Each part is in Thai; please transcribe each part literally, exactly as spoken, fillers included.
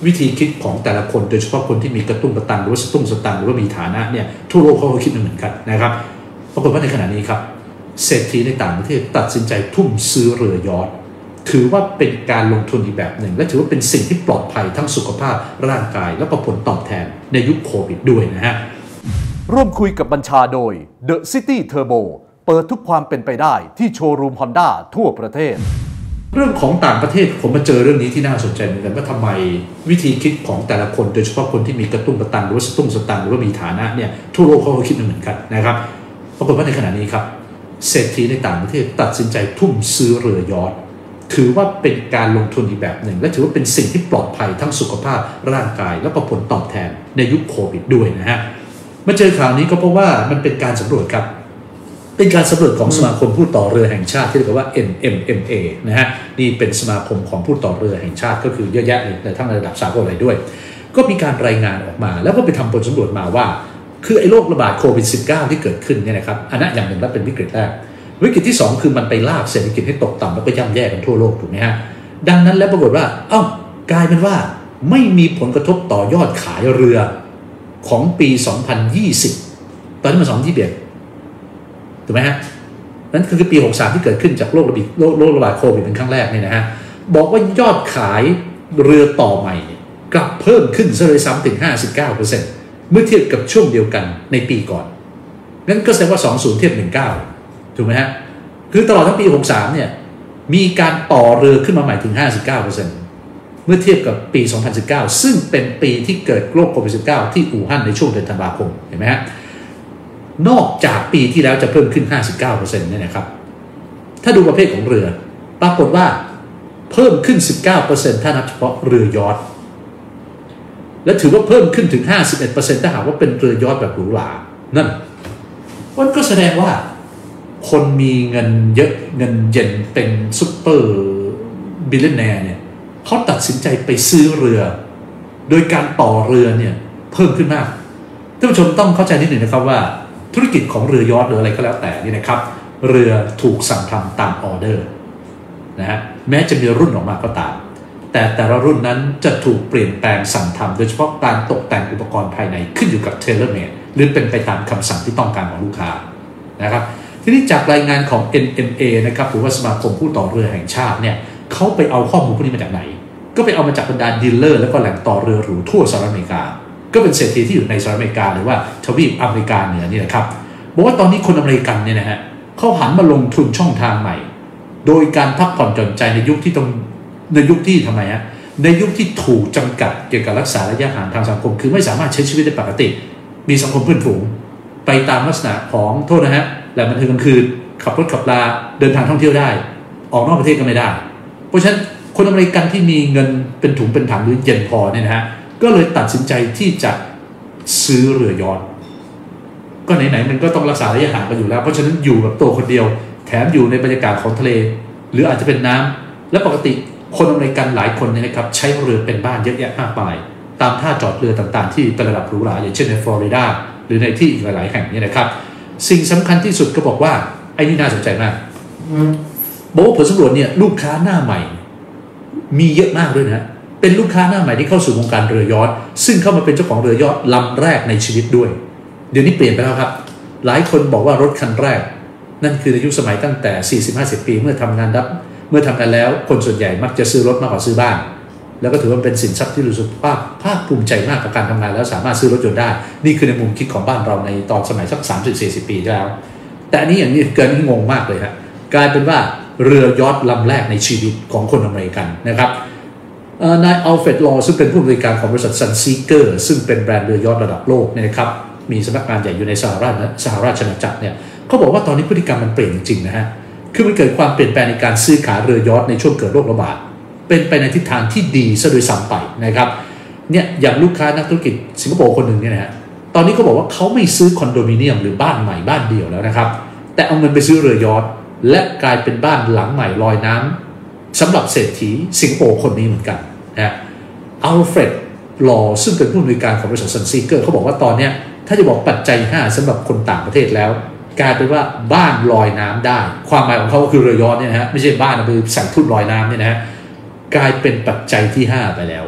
วิธีคิดของแต่ละคนโดยเฉพาะคนที่มีกระตุ้งกระตังหรือว่าสตุ้งสตังหรือว่ามีฐานะเนี่ยทั่วโลกเขาก็คิดเหมือนกันนะครับปรากฏว่าในขณะนี้ครับเศรษฐีในต่างประเทศตัดสินใจทุ่มซื้อเรือยอชต์ถือว่าเป็นการลงทุนอีกแบบหนึ่งและถือว่าเป็นสิ่งที่ปลอดภัยทั้งสุขภาพร่างกายและก็ผลตอบแทนในยุคโควิดด้วยนะฮะร่วมคุยกับบัญชาโดย The City Turbo เปิดทุกความเป็นไปได้ที่โชว์รูม Honda ทั่วประเทศเรื่องของต่างประเทศผมมาเจอเรื่องนี้ที่น่าสนใจเหมือนกันว่าทำไมวิธีคิดของแต่ละคนโดยเฉพาะคนที่มีกระตุ้งกระตังหรือว่าสตุ้งสตังหรือว่ามีฐานะเนี่ยทั่วโลกเขาก็คิดเหมือนกันนะครับปรากฏว่าในขณะนี้ครับเศรษฐีในต่างประเทศตัดสินใจทุ่มซื้อเรือยอชต์ถือว่าเป็นการลงทุนอีกแบบหนึ่งและถือว่าเป็นสิ่งที่ปลอดภัยทั้งสุขภาพร่างกายและก็ผลตอบแทนในยุคโควิดด้วยนะฮะมาเจอข่าวนี้ก็เพราะว่ามันเป็นการสำรวจครับเป็นการสำรวจของสมาคมผู้ต่อเรือแห่งชาติที่เรียกว่า เอ็น เอ็ม เอ็ม เอ นะฮะนี่เป็นสมาคมของผู้ต่อเรือแห่งชาติก็คือเยอะแยะเลยแต่ทั้งในระดับสากลเลยด้วยก็มีการรายงานออกมาแล้วก็ไปทำผลสำรวจมาว่าคือไอ้โรคระบาดโควิด สิบเก้า ที่เกิดขึ้นเนี่ยนะครับอันนั้นอย่างหนึ่งแล้วเป็นวิกฤตแรกวิกฤตที่สองคือมันไปลากเศรษฐกิจให้ตกต่ำแล้วก็ย่ำแย่กันทั่วโลกถูกไหมฮะดังนั้นแล้วปรากฏว่าเอ้ากลายเป็นว่าไม่มีผลกระทบต่อยอดขายเรือของปีสองพันยี่สิบตอนนี้มันสองพันยี่สิบเอ็ดถูกไหมฮะนั่นคือปีหกสิบสามที่เกิดขึ้นจากโรคระบาดโรคระบาดโควิดเป็นครั้งแรกเนี่ยนะฮะบอกว่ายอดขายเรือต่อใหม่กลับเพิ่มขึ้นซะเลยซ้ำถึง ห้าสิบเก้าเปอร์เซ็นต์ เมื่อเทียบกับช่วงเดียวกันในปีก่อนงั้นก็แสดงว่าสองสิบเทียบสิบเก้าถูกไหมฮะคือตลอดทั้งปีหกสิบสามเนี่ยมีการต่อเรือขึ้นมาใหม่ถึง ห้าสิบเก้าเปอร์เซ็นต์ เมื่อเทียบกับปีสองพันสิบเก้าซึ่งเป็นปีที่เกิดโรคโควิด สิบเก้า ที่อู่ฮั่นในช่วงเดือนธันวาคมเห็นไหมฮะนอกจากปีที่แล้วจะเพิ่มขึ้น ห้าสิบเก้าเปอร์เซ็นต์ เนี่ยนะครับถ้าดูประเภทของเรือปรากฏว่าเพิ่มขึ้น สิบเก้าเปอร์เซ็นต์ ถ้านับเฉพาะเรือยอชต์และถือว่าเพิ่มขึ้นถึง ห้าสิบเอ็ดเปอร์เซ็นต์ ถ้าหากว่าเป็นเรือยอชต์แบบหรูหรานั่นมันก็แสดงว่าคนมีเงินเยอะเงินเย็นเป็นซุปเปอร์บิลเลนแนร์เนี่ยเขาตัดสินใจไปซื้อเรือโดยการต่อเรือเนี่ยเพิ่มขึ้นมากท่านผู้ชมต้องเข้าใจนิดหนึ่งนะครับว่าธุรกิจของเรือยอชต์หรืออะไรก็แล้วแต่นี่นะครับเรือถูกสั่งทำตามออเดอร์นะฮะแม้จะมีรุ่นออกมาก็ตามแต่แต่ละรุ่นนั้นจะถูกเปลี่ยนแปลงสั่งทำโดยเฉพาะการตกแต่งอุปกรณ์ภายในขึ้นอยู่กับเทเลอร์เมดหรือเป็นไปตามคำสั่งที่ต้องการของลูกค้านะครับทีนี้จากรายงานของ เอ็น เอ็ม เอ นะครับหรือว่าสมาคมผู้ต่อเรือแห่งชาติเนี่ยเขาไปเอาข้อมูลพวกนี้มาจากไหนก็ไปเอามาจากบรรดาดีลเลอร์แล้วก็แหล่งต่อเรือหรูทั่วสหรัฐอเมริกาก็เป็นเศรษฐีที่อยู่ในสหรัฐอเมริกาหรือว่าทวีปอเมริกาเหนือนี่แหละครับบอกว่าตอนนี้คนอเมริกันเนี่ยนะฮะเขาหันมาลงทุนช่องทางใหม่โดยการพักผ่อนหย่อนใจในยุคที่ต้องในยุคที่ทำไมฮะในยุคที่ถูกจำกัดเกี่ยวกับรักษาระยะห่างทางสังคมคือไม่สามารถใช้ชีวิตได้ปกติมีสังคมเพื่อนฝูงไปตามลักษณะของโทษนะฮะแหล่งบันเทิงกลางคืนขับรถขับลาเดินทางท่องเที่ยวได้ออกนอกประเทศก็ไม่ได้เพราะฉะนั้นคนอเมริกันที่มีเงินเป็นถุงเป็นถังหรือเย็นพอเนี่ยนะฮะก็เลยตัดสินใจที่จะซื้อเรือยอชต์ก็ไหนๆมันก็ต้องรักษาระยะห่างกันอยู่แล้วเพราะฉะนั้นอยู่แบบตัวคนเดียวแถมอยู่ในบรรยากาศของทะเลหรืออาจจะเป็นน้ำและปกติคนอเมริกันหลายคนเนี่ยนะครับใช้เรือเป็นบ้านเยอะแยะมากมายตามท่าจอดเรือต่างๆที่เป็นระดับหรูหราอย่างเช่นในฟลอริดาหรือในที่อีกหลายๆแห่งนี่นะครับสิ่งสำคัญที่สุดก็บอกว่าไอ้นี่น่าสนใจมากบอกว่าผลสำรวจเนี่ยลูกค้าหน้าใหม่มีเยอะมากด้วยนะเป็นลูกค้าหน้าใหม่ที่เข้าสู่วงการเรือยอชต์ซึ่งเข้ามาเป็นเจ้าของเรือยอชต์ลำแรกในชีวิตด้วยเดี๋ยวนี้เปลี่ยนไปแล้วครับหลายคนบอกว่ารถคันแรกนั่นคือในยุคสมัยตั้งแต่ สี่สิบห้าสิบ ปีเมื่อทำงานรับเมื่อทำงานแล้วคนส่วนใหญ่มักจะซื้อรถมากกว่าซื้อบ้านแล้วก็ถือว่าเป็นสินทรัพย์ที่รู้สึกภาคภาคภูมิใจมากกับการทำงานแล้วสามารถซื้อรถยนต์ได้นี่คือในมุมคิดของบ้านเราในตอนสมัยสัก สามสิบสี่สิบ ปีแล้วแต่อันนี้อย่างนี้เกินที่งงมากเลยครับกลายเป็นว่าเรือยอชต์ลำแรกในชีวิตของคนอเมริกันนะครับนายอัลเฟรด ลอซึ่งเป็นผู้บริการของบริษัท Sunseeker ซึ่งเป็นแบรนด์เรือยอชต์ระดับโลกเนี่ยนะครับมีสำนักงานใหญ่อยู่ในสหราชสหราชอาณาจักรเนี่ยเขาบอกว่าตอนนี้พฤติกรรมมันเปลี่ยนจริงๆนะฮะคือมันเกิดความเปลี่ยนแปลงในการซื้อขายเรือยอชต์ในช่วงเกิดโรคระบาดเป็นไปในทิศทางที่ดีซะโดยซ้ำไปนะครับเนี่ยอย่างลูกค้านักธุรกิจสิงคโปร์คนหนึ่งเนี่ยนะฮะตอนนี้เขาบอกว่าเขาไม่ซื้อคอนโดมิเนียมหรือบ้านใหม่บ้านเดียวแล้วนะครับแต่เอาเงินไปซื้อเรือยอชต์และกลายเป็นบ้านหลังใหม่ลอยน้ำสำหรับเศรษฐีสิงคโปร์คนนี้เหมือนกันนะอัลเฟรด ลอซึ่งเป็นผู้อำนวยการของบริษัท Sunseeker เขาบอกว่าตอนนี้ถ้าจะบอกปัจจัยห้าสำหรับคนต่างประเทศแล้วกลายเป็นว่าบ้านลอยน้ำได้ความหมายของเขาก็คือเรือยอชต์เนี่ยนะฮะไม่ใช่บ้านคือสั่งทุ่นลอยน้ำเนี่ยนะฮะกลายเป็นปัจจัยที่ห้าไปแล้ว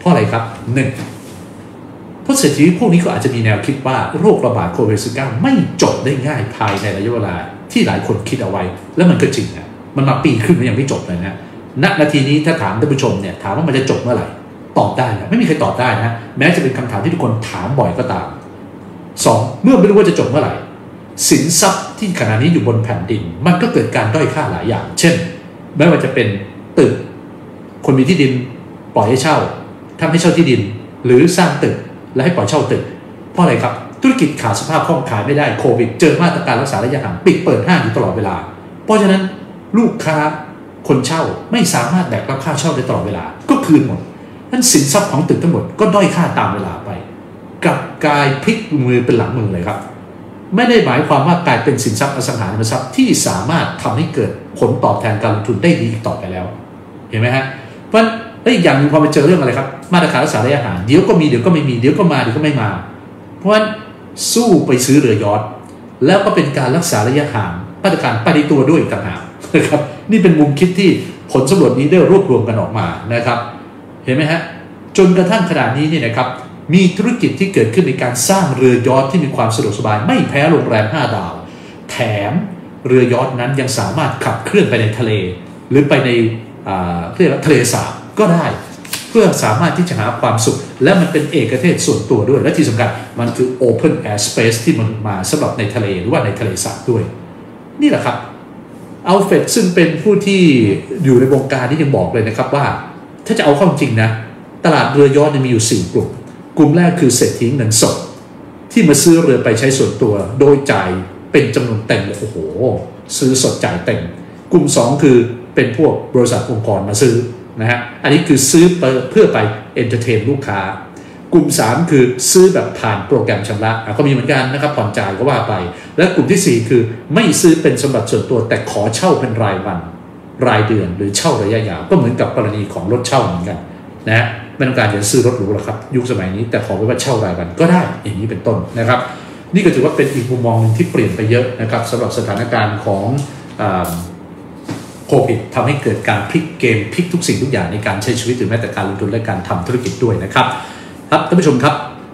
เพราะอะไรครับหนึ่งเพราะเศรษฐีพวกนี้ก็อาจจะมีแนวคิดว่าโรคระบาดโควิด สิบเก้า ไม่จบได้ง่ายภายในระยะเวลาที่หลายคนคิดเอาไว้แล้วมันก็จริงนะมันมาปีครึ่งแล้วยังไม่จบเลยนะณนาทีนี้ถ้าถามท่านผู้ชมเนี่ยถามว่ามันจะจบเมื่อไหร่ตอบได้นะไม่มีใครตอบได้นะแม้จะเป็นคำถามที่ทุกคนถามบ่อยก็ตามสองเมื่อไม่รู้ว่าจะจบเมื่อไหร่สินทรัพย์ที่ขณะนี้อยู่บนแผ่นดินมันก็เกิดการด้อยค่าหลายอย่างเช่นไม่ว่าจะเป็นตึกคนมีที่ดินปล่อยให้เช่าทำให้เช่าที่ดินหรือสร้างตึกและให้ปล่อยเช่าตึกเพราะอะไรครับธุรกิจขาดสภาพคล่องขายไม่ได้โควิดเจอมาตรการรักษาระยะห่างปิดเปิดห้างอยู่ตลอดเวลาเพราะฉะนั้นลูกค้าคนเช่าไม่สามารถแบกรับค่าเช่าได้ตลอดเวลาก็คืนหมดนั้นสินทรัพย์ของตึกทั้งหมดก็ด้อยค่าตามเวลาไปกลับกลายพลิกมือเป็นหลังมือเลยครับไม่ได้หมายความว่ากลายเป็นสินทรัพย์อสังหาริมทรัพย์ที่สามารถทำให้เกิดผลตอบแทนการลงทุนได้ดีอีกต่อไปแล้วเห็นไหมฮะเพราะและอีกอย่างนึงพอไปเจอเรื่องอะไรครับมาตรการรักษาระยะห่างเดี๋ยวก็มีเดี๋ยวก็ไม่มีเดี๋ยวก็มาเดี๋ยวก็ไม่มาเพราะฉะนั้นสู้ไปซื้อเรือยอชต์แล้วก็เป็นการรักษาระยะห่างมาตรการไปในตัวด้วยต่างหากนะครับนี่เป็นมุมคิดที่ผลสำรวจนี้ได้รวบรวมกันออกมานะครับเห็นไหมฮะจนกระทั่งขนาดนี้เนี่ยนะครับมีธุรกิจที่เกิดขึ้นในการสร้างเรือยอชต์ที่มีความสะดวกสบายไม่แพ้โรงแรมห้าดาวแถมเรือยอชต์นั้นยังสามารถขับเคลื่อนไปในทะเลหรือไปในเรียกว่าทะเลสาบก็ได้เพื่อสามารถที่จะหาความสุขและมันเป็นเอกเทศส่วนตัวด้วยและที่สำคัญมันคือ Open Air Space ที่มันมาสำหรับในทะเลหรือว่าในทะเลสาบด้วยนี่แหละครับอัลเฟรดซึ่งเป็นผู้ที่อยู่ในวงการที่ยังบอกเลยนะครับว่าถ้าจะเอาเข้าจริงนะตลาดเรือยอชต์มีอยู่สี่กลุ่มกลุ่มแรกคือเศรษฐีเงินสดที่มาซื้อเรือไปใช้ส่วนตัวโดยจ่ายเป็นจำนวนเต็มเลยโอ้โหซื้อสดจ่ายเต็มกลุ่มสองคือเป็นพวกบริษัทองค์กรมาซื้อนะฮะอันนี้คือซื้อเพื่อไปเอนเตอร์เทนลูกค้ากลุ่มสามคือซื้อแบบผ่านโปรแกรมชำระก็มีเหมือนกันนะครับผ่อนจ่ายก็ว่าไปและกลุ่มที่สี่คือไม่ซื้อเป็นสมบัติส่วนตัวแต่ขอเช่าเป็นรายวันรายเดือนหรือเช่าระยะยาวก็เหมือนกับกรณีของรถเช่าเหมือนกันนะไม่ต้องการจะซื้อรถหรูหรอกครับยุคสมัยนี้แต่ขอไว้ว่าเช่ารายวันก็ได้อย่างนี้เป็นต้นนะครับนี่ก็ถือว่าเป็นอีกมุมมองนึงที่เปลี่ยนไปเยอะนะครับสำหรับสถานการณ์ของโควิดทำให้เกิดการพลิกเกมพลิกทุกสิ่งทุกอย่างในการใช้ชีวิตหรือแม้แต่การลงทุนและการทำธุรกิจด้วยนะครับครับท่านผู้ชมครับ